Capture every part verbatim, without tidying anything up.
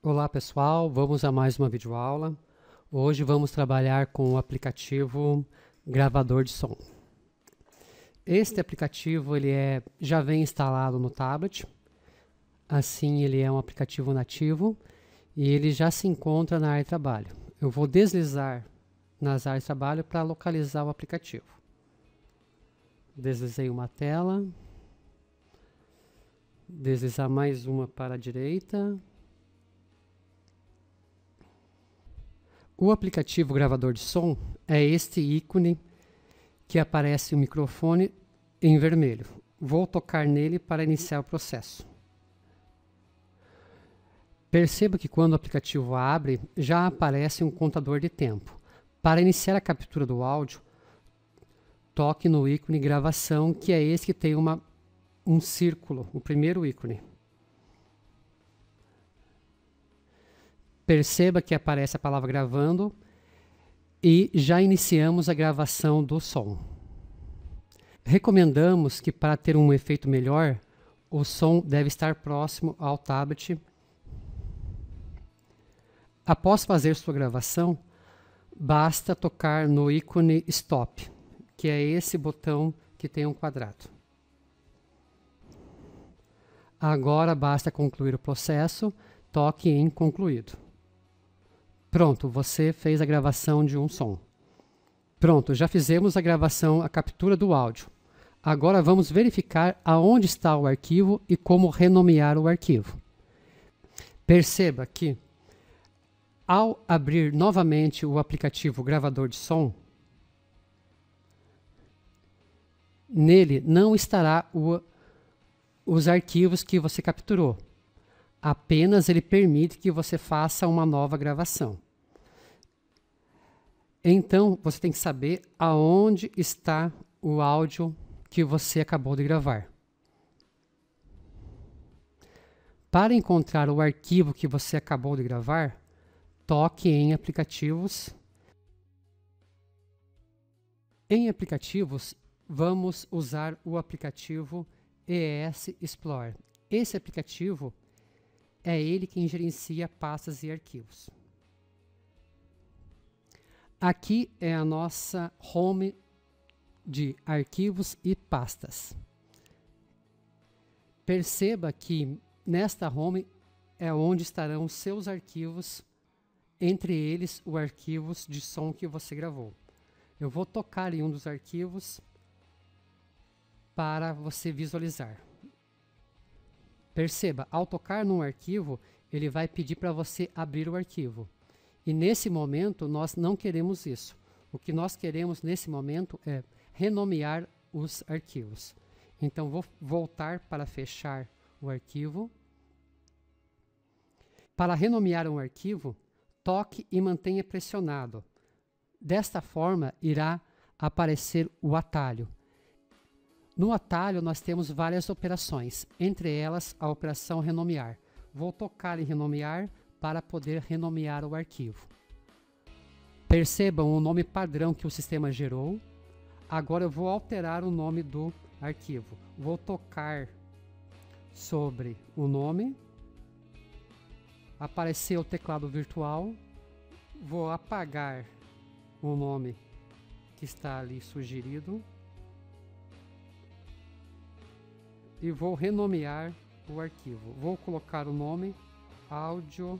Olá pessoal, vamos a mais uma videoaula. Hoje vamos trabalhar com o aplicativo gravador de som. Este aplicativo ele é, já vem instalado no tablet, assim ele é um aplicativo nativo e ele já se encontra na área de trabalho. Eu vou deslizar nas áreas de trabalho para localizar o aplicativo. Deslizei uma tela, deslizar mais uma para a direita. O aplicativo gravador de som é este ícone que aparece o microfone em vermelho. Vou tocar nele para iniciar o processo. Perceba que quando o aplicativo abre, já aparece um contador de tempo. Para iniciar a captura do áudio, toque no ícone gravação, que é esse que tem uma, um círculo, o primeiro ícone. Perceba que aparece a palavra gravando e já iniciamos a gravação do som. Recomendamos que para ter um efeito melhor, o som deve estar próximo ao tablet. Após fazer sua gravação, basta tocar no ícone Stop, que é esse botão que tem um quadrado. Agora basta concluir o processo, toque em concluído. Pronto, você fez a gravação de um som. Pronto, já fizemos a gravação, a captura do áudio. Agora vamos verificar aonde está o arquivo e como renomear o arquivo. Perceba que, ao abrir novamente o aplicativo gravador de som, nele não estará o, os arquivos que você capturou. Apenas ele permite que você faça uma nova gravação. Então, você tem que saber aonde está o áudio que você acabou de gravar. Para encontrar o arquivo que você acabou de gravar, toque em aplicativos. Em aplicativos, vamos usar o aplicativo E S Explorer. Esse aplicativo é ele quem gerencia pastas e arquivos. Aqui é a nossa home de arquivos e pastas. Perceba que nesta home é onde estarão os seus arquivos, entre eles os arquivos de som que você gravou. Eu vou tocar em um dos arquivos para você visualizar. Perceba, ao tocar num arquivo, ele vai pedir para você abrir o arquivo. E nesse momento, nós não queremos isso. O que nós queremos nesse momento é renomear os arquivos. Então, vou voltar para fechar o arquivo. Para renomear um arquivo, toque e mantenha pressionado. Desta forma, irá aparecer o atalho. No atalho, nós temos várias operações, entre elas a operação renomear. Vou tocar em renomear para poder renomear o arquivo. Percebam o nome padrão que o sistema gerou. Agora eu vou alterar o nome do arquivo. Vou tocar sobre o nome. Apareceu o teclado virtual. Vou apagar o nome que está ali sugerido. E vou renomear o arquivo. Vou colocar o nome áudio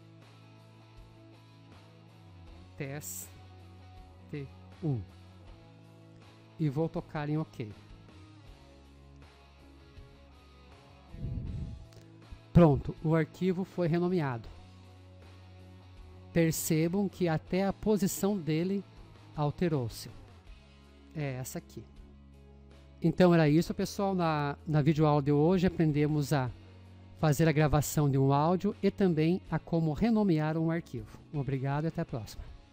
teste um e vou tocar em OK. Pronto, o arquivo foi renomeado. Percebam que até a posição dele alterou-se. É essa aqui. Então era isso, pessoal. Na, na videoaula de hoje aprendemos a fazer a gravação de um áudio e também a como renomear um arquivo. Obrigado e até a próxima.